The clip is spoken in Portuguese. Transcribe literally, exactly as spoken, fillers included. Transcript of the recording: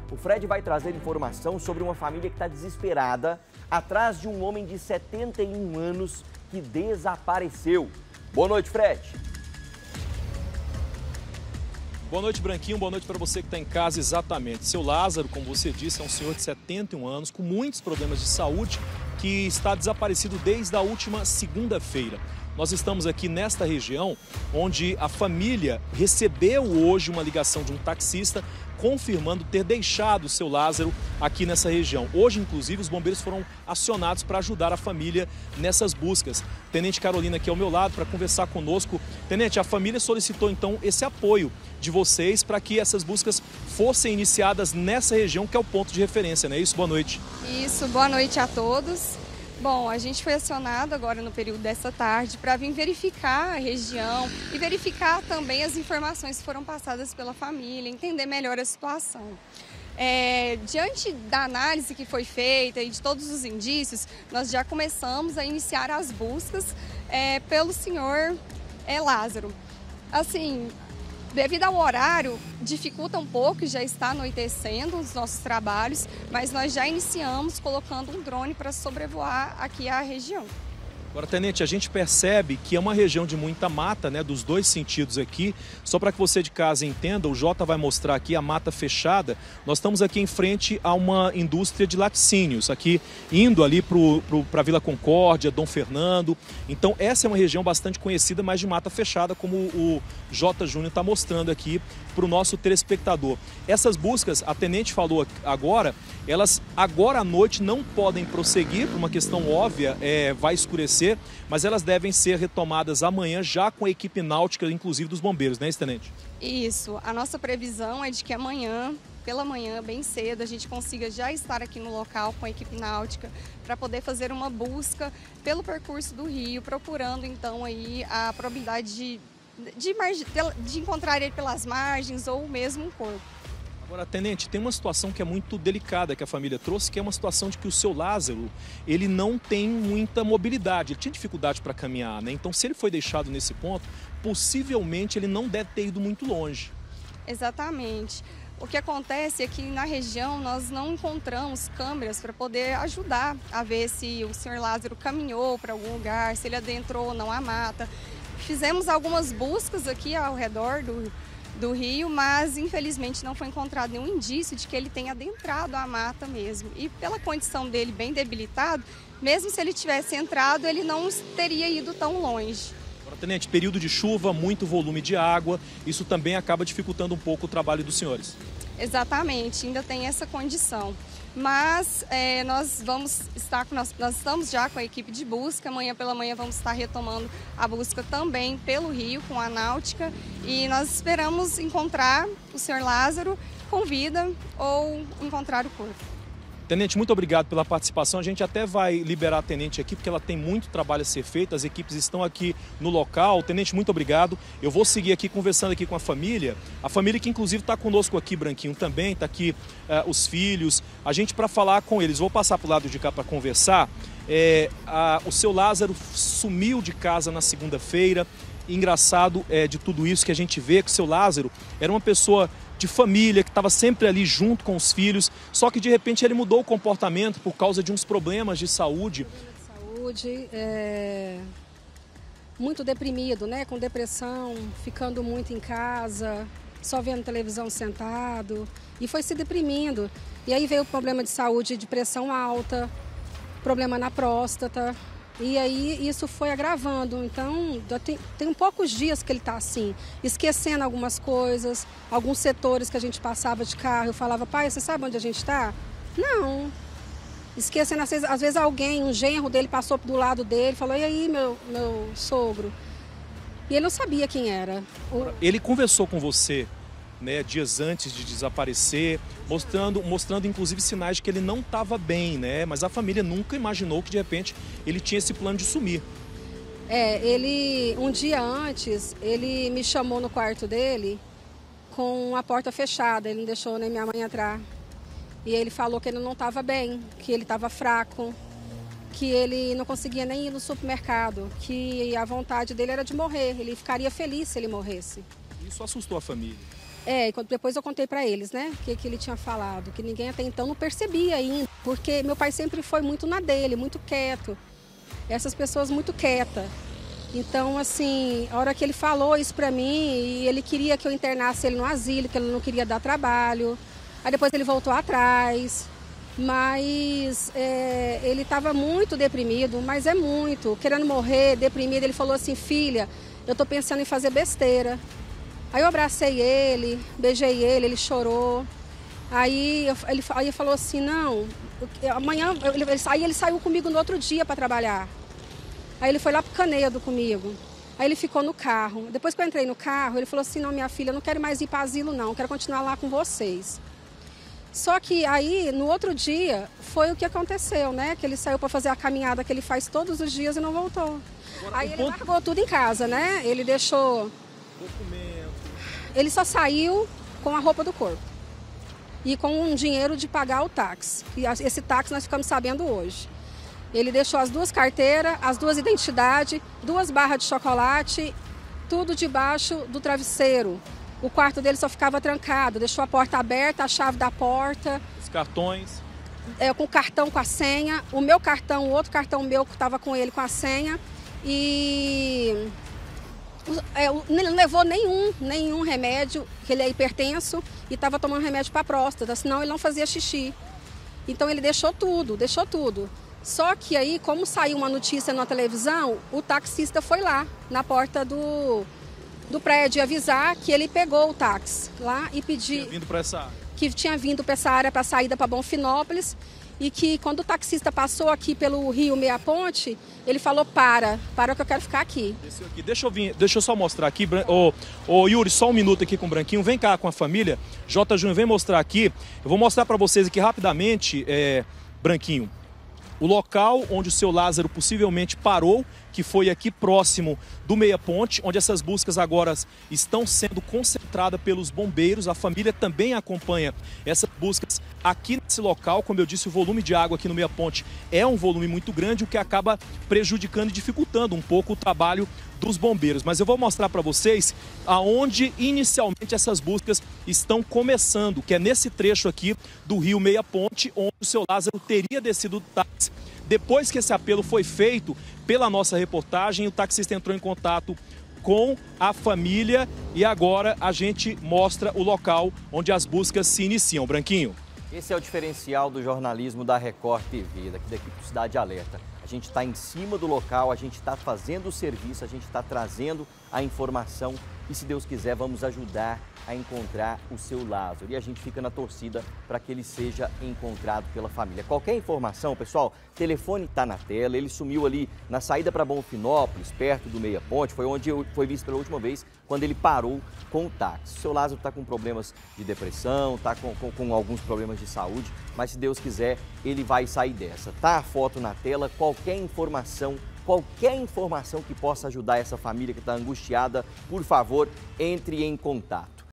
O Fred vai trazer informação sobre uma família que está desesperada atrás de um homem de setenta e um anos que desapareceu. Boa noite, Fred. Boa noite, Branquinho. Boa noite para você que está em casa. Exatamente. Seu Lázaro, como você disse, é um senhor de setenta e um anos com muitos problemas de saúde que está desaparecido desde a última segunda-feira. Nós estamos aqui nesta região onde a família recebeu hoje uma ligação de um taxista confirmando ter deixado o seu Lázaro aqui nessa região. Hoje, inclusive, os bombeiros foram acionados para ajudar a família nessas buscas. Tenente Carolina aqui ao meu lado para conversar conosco. Tenente, a família solicitou então esse apoio de vocês para que essas buscas fossem iniciadas nessa região que é o ponto de referência, não é isso? Boa noite. Isso, boa noite a todos. Bom, a gente foi acionado agora no período dessa tarde para vir verificar a região e verificar também as informações que foram passadas pela família, entender melhor a situação. É, diante da análise que foi feita e de todos os indícios, nós já começamos a iniciar as buscas é, pelo senhor é, Lázaro. Assim, devido ao horário, dificulta um pouco, já está anoitecendo os nossos trabalhos, mas nós já iniciamos colocando um drone para sobrevoar aqui a região. Agora, Tenente, a gente percebe que é uma região de muita mata, né, dos dois sentidos aqui. Só para que você de casa entenda, o Jota vai mostrar aqui a mata fechada. Nós estamos aqui em frente a uma indústria de laticínios, aqui indo ali para a Vila Concórdia, Dom Fernando. Então, essa é uma região bastante conhecida, mas de mata fechada, como o Jota Júnior está mostrando aqui para o nosso telespectador. Essas buscas, a Tenente falou agora, elas agora à noite não podem prosseguir, por uma questão óbvia, é, vai escurecer, mas elas devem ser retomadas amanhã já com a equipe náutica, inclusive dos bombeiros, né, Tenente? Isso, a nossa previsão é de que amanhã, pela manhã, bem cedo, a gente consiga já estar aqui no local com a equipe náutica para poder fazer uma busca pelo percurso do rio, procurando então aí a probabilidade de, de, de encontrar ele pelas margens ou mesmo um corpo. Agora, Tenente, tem uma situação que é muito delicada que a família trouxe, que é uma situação de que o seu Lázaro, ele não tem muita mobilidade, ele tinha dificuldade para caminhar, né? Então, se ele foi deixado nesse ponto, possivelmente ele não deve ter ido muito longe. Exatamente. O que acontece é que na região nós não encontramos câmeras para poder ajudar a ver se o senhor Lázaro caminhou para algum lugar, se ele adentrou ou não a mata. Fizemos algumas buscas aqui ao redor do do rio, mas infelizmente não foi encontrado nenhum indício de que ele tenha adentrado a mata mesmo. E pela condição dele bem debilitado, mesmo se ele tivesse entrado, ele não teria ido tão longe. Agora, Tenente, período de chuva, muito volume de água, isso também acaba dificultando um pouco o trabalho dos senhores. Exatamente, ainda tem essa condição. Mas é, nós vamos estar com, nós, nós estamos já com a equipe de busca, amanhã pela manhã vamos estar retomando a busca também pelo rio com a náutica e nós esperamos encontrar o senhor Lázaro com vida ou encontrar o corpo. Tenente, muito obrigado pela participação. A gente até vai liberar a Tenente aqui, porque ela tem muito trabalho a ser feito. As equipes estão aqui no local. Tenente, muito obrigado. Eu vou seguir aqui conversando aqui com a família. A família que inclusive está conosco aqui, Branquinho, também. Está aqui uh, os filhos. A gente para falar com eles. Vou passar para o lado de cá para conversar. É, a, o seu Lázaro sumiu de casa na segunda-feira. Engraçado é, de tudo isso que a gente vê que o seu Lázaro era uma pessoa de família, que estava sempre ali junto com os filhos, só que de repente ele mudou o comportamento por causa de uns problemas de saúde. Saúde, é... muito deprimido, né? Com depressão, ficando muito em casa, só vendo televisão sentado, e foi se deprimindo. E aí veio o problema de saúde, de pressão alta, problema na próstata. E aí isso foi agravando, então tem, tem poucos dias que ele está assim, esquecendo algumas coisas, alguns setores que a gente passava de carro, eu falava, pai, você sabe onde a gente está? Não, esquecendo, às vezes, às vezes alguém, um genro dele passou do lado dele, falou, e aí meu, meu sogro? E ele não sabia quem era. O... Ele conversou com você, né, dias antes de desaparecer, mostrando, mostrando inclusive sinais de que ele não estava bem, né? Mas a família nunca imaginou que de repente ele tinha esse plano de sumir. É, ele, um dia antes, ele me chamou no quarto dele com a porta fechada, ele não deixou nem minha mãe entrar. E ele falou que ele não estava bem, que ele estava fraco, que ele não conseguia nem ir no supermercado, que a vontade dele era de morrer, ele ficaria feliz se ele morresse. Isso assustou a família. É, depois eu contei para eles, né, o que, que ele tinha falado, que ninguém até então não percebia ainda, porque meu pai sempre foi muito na dele, muito quieto, essas pessoas muito quietas. Então, assim, a hora que ele falou isso para mim, e ele queria que eu internasse ele no asilo, que ele não queria dar trabalho, aí depois ele voltou atrás, mas é, ele estava muito deprimido, mas é muito, querendo morrer, deprimido. Ele falou assim: filha, eu estou pensando em fazer besteira. Aí eu abracei ele, beijei ele, ele chorou. Aí ele, aí ele falou assim: não, amanhã, ele, aí ele saiu comigo no outro dia para trabalhar. Aí ele foi lá para o Canedo comigo. Aí ele ficou no carro. Depois que eu entrei no carro, ele falou assim: não, minha filha, eu não quero mais ir para asilo não, eu quero continuar lá com vocês. Só que aí, no outro dia, foi o que aconteceu, né? Que ele saiu para fazer a caminhada que ele faz todos os dias e não voltou. Agora, aí ele ponto... largou tudo em casa, né? Ele deixou... Documento. Ele só saiu com a roupa do corpo e com um dinheiro de pagar o táxi. E esse táxi nós ficamos sabendo hoje. Ele deixou as duas carteiras, as duas identidades, duas barras de chocolate, tudo debaixo do travesseiro. O quarto dele só ficava trancado, deixou a porta aberta, a chave da porta. Os cartões? É, com o cartão com a senha, o meu cartão, o outro cartão meu que estava com ele com a senha. E é, não levou nenhum, nenhum remédio, que ele é hipertenso e estava tomando remédio para a próstata, senão ele não fazia xixi. Então ele deixou tudo, deixou tudo. Só que aí, como saiu uma notícia na televisão, o taxista foi lá, na porta do... do prédio, avisar que ele pegou o táxi lá e pediu... Tinha vindo para essa área. Que tinha vindo para essa área, para a saída para Bonfinópolis, e que quando o taxista passou aqui pelo Rio Meia Ponte, ele falou: para, para que eu quero ficar aqui. aqui. Deixa, eu vir, deixa eu só mostrar aqui, ô, ô, Yuri, só um minuto aqui com o Branquinho, vem cá com a família, J. Júnior, vem mostrar aqui, eu vou mostrar para vocês aqui rapidamente, é, Branquinho, o local onde o seu Lázaro possivelmente parou, que foi aqui próximo do Meia Ponte, onde essas buscas agora estão sendo concentradas pelos bombeiros. A família também acompanha essas buscas aqui nesse local. Como eu disse, o volume de água aqui no Meia Ponte é um volume muito grande, o que acaba prejudicando e dificultando um pouco o trabalho dos bombeiros. Mas eu vou mostrar para vocês aonde inicialmente essas buscas estão começando, que é nesse trecho aqui do Rio Meia Ponte, onde o seu Lázaro teria descido do táxi. Depois que esse apelo foi feito pela nossa reportagem, o taxista entrou em contato com a família e agora a gente mostra o local onde as buscas se iniciam. Branquinho. Esse é o diferencial do jornalismo da Record T V, daqui da equipe Cidade Alerta. A gente está em cima do local, a gente está fazendo o serviço, a gente está trazendo a informação e, se Deus quiser, vamos ajudar a encontrar o seu Lázaro. E a gente fica na torcida para que ele seja encontrado pela família. Qualquer informação, pessoal, o telefone está na tela, ele sumiu ali na saída para Bonfinópolis, perto do Meia Ponte, foi onde foi visto pela última vez, quando ele parou com o táxi. O seu Lázaro está com problemas de depressão, está com, com, com alguns problemas de saúde, mas se Deus quiser, ele vai sair dessa. Tá a foto na tela, qualquer informação, qualquer informação que possa ajudar essa família que está angustiada, por favor, entre em contato.